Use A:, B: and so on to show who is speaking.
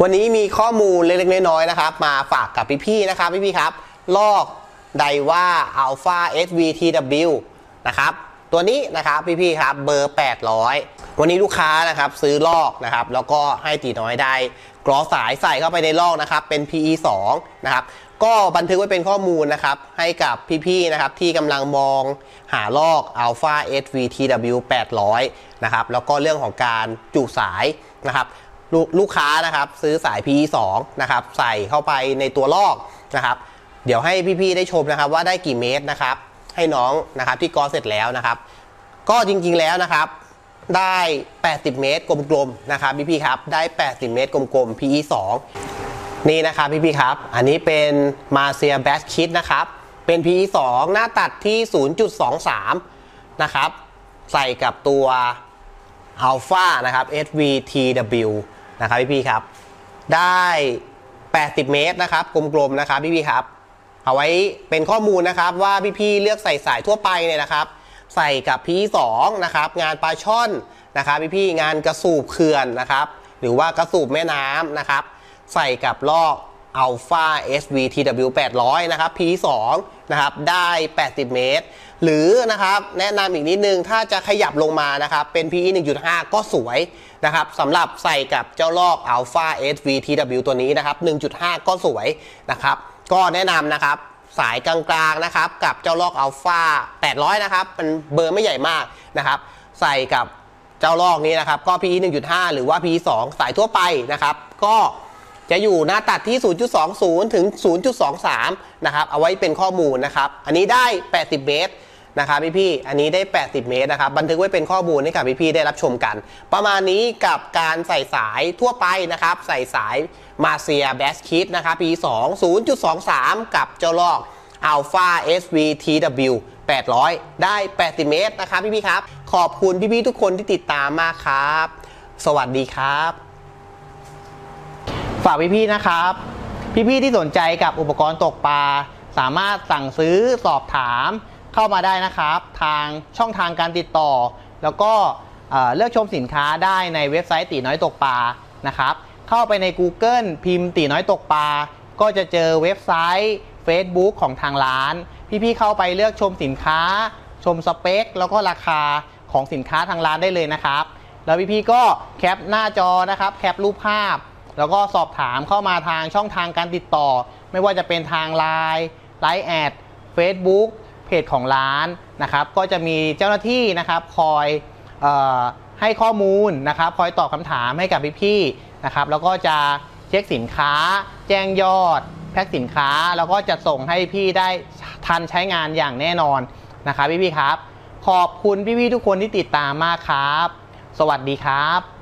A: วันนี้มีข้อมูลเล็กๆน้อยๆนะครับมาฝากกับพี่ๆนะครับพี่ๆครับลอกไดว่าอัลฟา SVTW นะครับตัวนี้นะครับพี่ๆครับเบอร์800วันนี้ลูกค้านะครับซื้อลอกนะครับแล้วก็ให้ตีน้อยได้กรอสายใส่เข้าไปในลอกนะครับเป็น PE 2นะครับก็บันทึกไว้เป็นข้อมูลนะครับให้กับพี่ๆนะครับที่กำลังมองหาลอก Alpha SVTW 800นะครับแล้วก็เรื่องของการจุสายนะครับลูกค้านะครับซื้อสาย PE 2นะครับใส่เข้าไปในตัวลอกนะครับเดี๋ยวให้พี่ๆได้ชมนะครับว่าได้กี่เมตรนะครับให้น้องนะครับที่กอเสร็จแล้วนะครับก็จริงๆแล้วนะครับได้80เมตรกลมๆนะครับพี่ๆครับได้80เมตรกลมๆ PE 2นี่นะครับพี่ๆครับอันนี้เป็นมาเซียแบชคิดนะครับเป็น PE 2หน้าตัดที่ 0.23 นะครับใส่กับตัว Alpha นะครับ SVTW นะครับพี่ๆครับได้80เมตรนะครับกลมๆนะครับพี่ๆครับเอาไว้เป็นข้อมูลนะครับว่าพี่ๆเลือกใส่สายทั่วไปเนี่ยนะครับใส่กับ PE 2นะครับงานปลาช่อนนะครับพี่ๆงานกระสูบเขื่อนนะครับหรือว่ากระสูบแม่น้ำนะครับใส่กับลอก Alpha SVTW 800นะครับ PE 2นะครับได้80เมตรหรือนะครับแนะนำอีกนิดนึงถ้าจะขยับลงมานะครับเป็น PE 1.5 ก็สวยนะครับสำหรับใส่กับเจ้าลอก Alpha SVTW ตัวนี้นะครับ 1.5 ก็สวยนะครับก็แนะนำนะครับสายกลางๆนะครับกับเจ้าลอก Alpha 800นะครับเป็นเบอร์ไม่ใหญ่มากนะครับใส่กับเจ้าลอกนี้นะครับก็ PE 1.5 หรือว่า PE 2สายทั่วไปนะครับก็จะอยู่หน้าตัดที่ 0.20 ถึง 0.23 นะครับเอาไว้เป็นข้อมูลนะครับอันนี้ได้80เมตรนะครับพี่ๆอันนี้ได้80เมตรนะครับบันทึกไว้เป็นข้อมูลให้กับพี่ๆได้รับชมกันประมาณนี้กับการใส่สายทั่วไปนะครับใส่สายมาเซียแบชคิดนะครับ PE 2 0.23 กับเจ้าลอก Alpha SVTW 800 ได้80เมตรนะครับพี่ๆครับขอบคุณพี่ๆทุกคนที่ติดตามมากครับสวัสดีครับฝากพี่ๆนะครับพี่ๆที่สนใจกับอุปกรณ์ตกปลาสามารถสั่งซื้อสอบถามเข้ามาได้นะครับทางช่องทางการติดต่อแล้วก็เลือกชมสินค้าได้ในเว็บไซต์ตีน้อยตกปลานะครับเข้าไปใน Google พิมพ์ตีน้อยตกปลาก็จะเจอเว็บไซต์ Facebook ของทางร้านพี่ๆเข้าไปเลือกชมสินค้าชมสเปคแล้วก็ราคาของสินค้าทางร้านได้เลยนะครับแล้วพี่ๆก็แคปหน้าจอนะครับแคปรูปภาพแล้วก็สอบถามเข้ามาทางช่องทางการติดต่อไม่ว่าจะเป็นทาง LINE แอด Facebook เพจของร้านนะครับก็จะมีเจ้าหน้าที่นะครับคอยให้ข้อมูลนะครับคอยตอบคำถามให้กับพี่ๆนะครับแล้วก็จะเช็คสินค้าแจ้งยอดแพ็คสินค้าแล้วก็จะส่งให้พี่ได้ทันใช้งานอย่างแน่นอนนะครับพี่ๆครับขอบคุณพี่ๆทุกคนที่ติดตามมากครับสวัสดีครับ